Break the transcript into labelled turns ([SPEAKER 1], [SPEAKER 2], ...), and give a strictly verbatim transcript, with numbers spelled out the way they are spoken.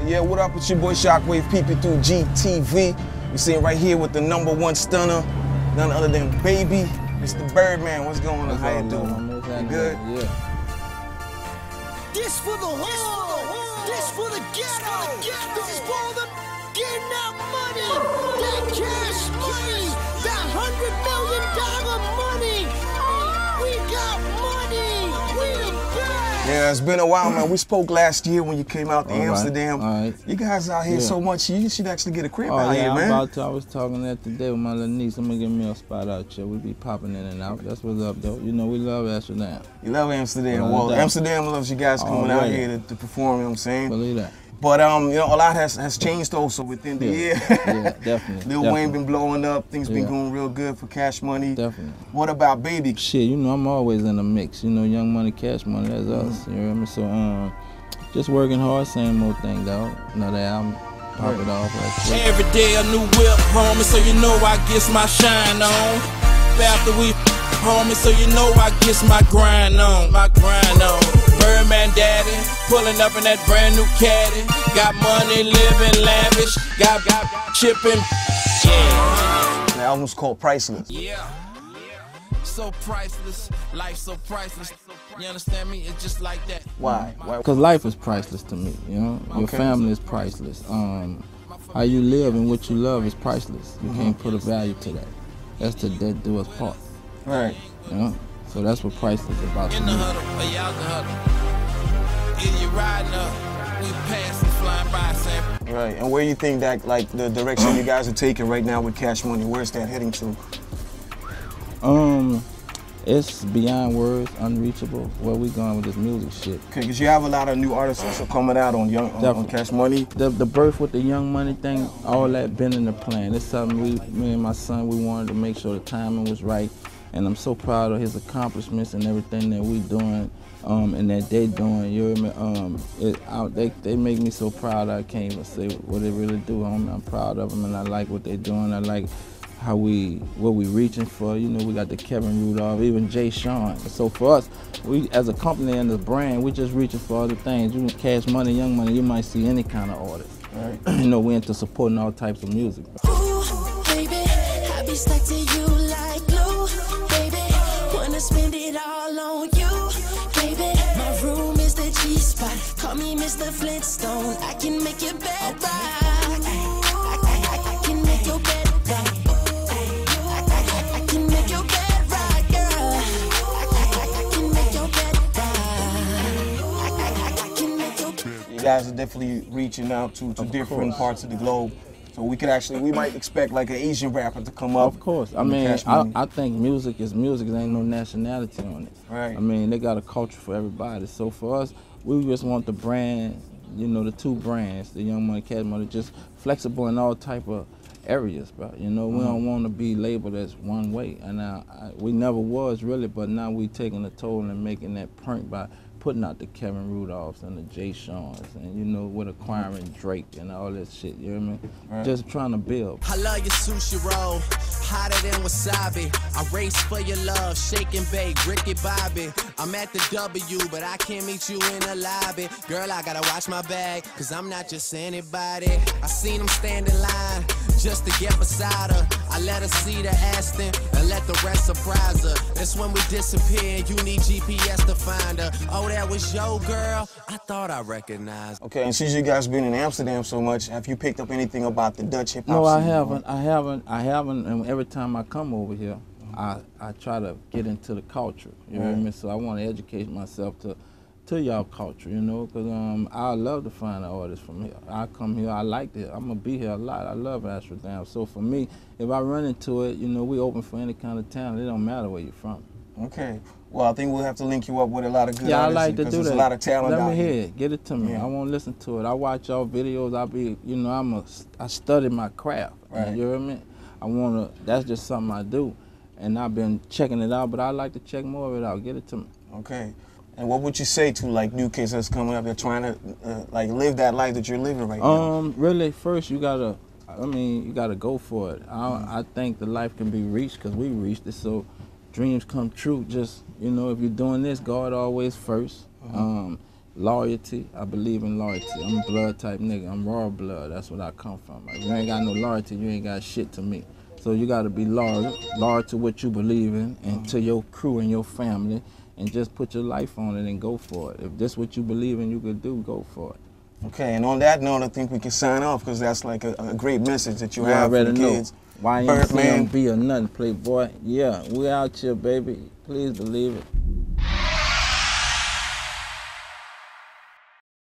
[SPEAKER 1] Yeah, what up? It's your boy Shockwave peeping through G T V. We're sitting right here with the number one stunner, none other than Baby, Mister Birdman. What's going on? How you doing? You good?
[SPEAKER 2] Yeah.
[SPEAKER 3] This for the hood. This for the ghetto. This is for the getting out money. That cash money. That hundred million dollar money. We got money. We back.
[SPEAKER 1] Yeah, it's been a while, man. We spoke last year when you came out to
[SPEAKER 2] All right.
[SPEAKER 1] Amsterdam.
[SPEAKER 2] All right.
[SPEAKER 1] You guys out here
[SPEAKER 2] Yeah.
[SPEAKER 1] so much, you should actually get a crib
[SPEAKER 2] Oh
[SPEAKER 1] out
[SPEAKER 2] yeah,
[SPEAKER 1] here,
[SPEAKER 2] I'm
[SPEAKER 1] man.
[SPEAKER 2] about to. I was talking that today with my little niece. I'm gonna give me a spot out here. We be popping in and out. That's what's up, though. You know, we love Amsterdam.
[SPEAKER 1] You love Amsterdam.
[SPEAKER 2] Well,
[SPEAKER 1] Well,
[SPEAKER 2] that-
[SPEAKER 1] Amsterdam loves you guys coming out
[SPEAKER 2] Alright.
[SPEAKER 1] here to, to perform, you know what I'm saying?
[SPEAKER 2] Believe that.
[SPEAKER 1] But um, you know, a lot has has changed also within the
[SPEAKER 2] Yeah.
[SPEAKER 1] year.
[SPEAKER 2] Yeah, definitely.
[SPEAKER 1] Lil
[SPEAKER 2] definitely.
[SPEAKER 1] Wayne been blowing up. Things been
[SPEAKER 2] Yeah.
[SPEAKER 1] going real good for Cash Money.
[SPEAKER 2] Definitely.
[SPEAKER 1] What about Baby?
[SPEAKER 2] Shit, you know, I'm always in the mix. You know, Young Money, Cash Money, that's us. You know what I mean? So, um, just working hard, same old thing, dog. Another album, pop it off. Like shit.
[SPEAKER 4] Every day a new whip, homie, so you know I gets my shine on. After we, homie, so you know I gets my grind on, my grind on. Birdman daddy, pulling up in that brand new caddy. Got money, living lavish, got, got chipping. Yeah.
[SPEAKER 1] The album's called Priceless.
[SPEAKER 4] Yeah. So priceless, life so priceless. You understand me? It's just like that.
[SPEAKER 1] Why? Why?
[SPEAKER 2] Because life is priceless to me, you know? Your
[SPEAKER 1] Okay.
[SPEAKER 2] family is priceless. Um, how you live and what you love is priceless. You
[SPEAKER 1] Mm-hmm.
[SPEAKER 2] can't put a value to that. That's the dead do us part,
[SPEAKER 1] Right.
[SPEAKER 2] you know? So that's what priceless is about to
[SPEAKER 4] In the
[SPEAKER 2] me.
[SPEAKER 4] huddle, way out the huddle. Either you riding up, we passing, flying by, saying.
[SPEAKER 1] Right. And where you think that, like, the direction you guys are taking right now with Cash Money, where's that heading to?
[SPEAKER 2] Um, it's beyond words, unreachable. Where we going with this music shit?
[SPEAKER 1] Okay, because you have a lot of new artists also coming out on Young on, on
[SPEAKER 2] Definitely.
[SPEAKER 1] Cash Money.
[SPEAKER 2] The the birth with the Young Money thing, all that been in the plan. It's something we, me and my son, we wanted to make sure the timing was right. And I'm so proud of his accomplishments and everything that we doing, um, and that they doing. You hear me? Um, it, I, they they make me so proud. I can't even say what they really do. Homie. I'm proud of them, and I like what they doing. I like how we what we reaching for. You know, we got the Kevin Rudolph, even Jay Sean. So for us, we as a company and as a brand, we just reaching for other things. You know, Cash Money, Young Money, you might see any kind of artist.
[SPEAKER 1] Right.
[SPEAKER 2] You know, we into supporting all types of music.
[SPEAKER 5] Ooh, baby, I be stuck to you like glue, baby. Wanna spend it all on you, baby. My room is the G spot. Call me Mister Flintstone. I can make your bed rock. I, I, I, I can make your bed rock. I, I, I can make your bed rock, girl. I, I, I can make your bed rock. I, I, I can make your bed.
[SPEAKER 1] You guys are definitely reaching out to, to different
[SPEAKER 2] course.
[SPEAKER 1] parts of the globe. So we could actually, we might expect like an Asian rapper to come up.
[SPEAKER 2] Of course. I
[SPEAKER 1] on the
[SPEAKER 2] mean,
[SPEAKER 1] Cash
[SPEAKER 2] I,
[SPEAKER 1] Money.
[SPEAKER 2] I think music is music. There ain't no nationality on it.
[SPEAKER 1] Right.
[SPEAKER 2] I mean, they got a culture for everybody. So for us, we just want the brand, you know, the two brands, the Young Money, Cash Money, just flexible in all type of areas, bro. You know, we don't want to be labeled as one way. And I, I, we never was really, but now we taking a toll and making that print by putting out the Kevin Rudolphs and the Jay Seans, and you know, with acquiring Drake and all that shit. You hear me?
[SPEAKER 1] Right.
[SPEAKER 2] Just trying to build.
[SPEAKER 4] I love your sushi roll, hotter than wasabi. I race for your love, shake and bake, Ricky Bobby. I'm at the W, but I can't meet you in the lobby. Girl, I gotta watch my bag, cause I'm not just anybody. I seen him stand in line just to get beside her. I let her see the Aston and let the rest surprise her. That's when we disappear, you need G P S to find her. Oh, that was your girl? I thought I recognized.
[SPEAKER 1] Okay, and since you guys been in Amsterdam so much, have you picked up anything about the Dutch hip hop
[SPEAKER 2] No, I
[SPEAKER 1] scene?
[SPEAKER 2] haven't. I haven't. I haven't. And every time I come over here, I I try to get into the culture. You know what I mean? So I want to educate myself to to y'all culture. You know, because um I love to find an artist from here. I come here. I like it. I'm gonna be here a lot. I love Amsterdam. So for me, if I run into it, you know, we open for any kind of talent. It don't matter where you're from.
[SPEAKER 1] Okay. Well, I think we'll have to link you up with a lot of good
[SPEAKER 2] Yeah, I
[SPEAKER 1] artists
[SPEAKER 2] like to
[SPEAKER 1] because
[SPEAKER 2] do
[SPEAKER 1] there's
[SPEAKER 2] that.
[SPEAKER 1] a lot of talent
[SPEAKER 2] Let
[SPEAKER 1] out
[SPEAKER 2] me
[SPEAKER 1] here.
[SPEAKER 2] hear it. Get it to me.
[SPEAKER 1] Yeah.
[SPEAKER 2] I want to listen to it. I watch y'all videos. I be, you know, I'm a, I study my craft.
[SPEAKER 1] Right.
[SPEAKER 2] You hear me? I want to. That's just something I do, and I've been checking it out. But I like to check more of it out. Get it to me.
[SPEAKER 1] Okay. And what would you say to like new kids that's coming up? They're trying to uh, like live that life that you're living right now.
[SPEAKER 2] Um, really, first you gotta. I mean, you gotta go for it. I, I think the life can be reached because we reached it. So dreams come true. Just, you know, if you're doing this, God always first. Um, loyalty. I believe in loyalty. I'm a blood type nigga. I'm raw blood. That's what I come from. If you ain't got no loyalty, you ain't got shit to me. So you got to be loyal, loyal to what you believe in and to your crew and your family, and just put your life on it and go for it. If this what you believe in you could do, go for it.
[SPEAKER 1] Okay, and on that note, I think we can sign off because that's like a, a great message that you,
[SPEAKER 2] You
[SPEAKER 1] have for
[SPEAKER 2] already
[SPEAKER 1] the
[SPEAKER 2] know.
[SPEAKER 1] kids.
[SPEAKER 2] Y M C A
[SPEAKER 1] Birdman.
[SPEAKER 2] be or nothing, Playboy. Yeah, we out here, baby. Please believe it.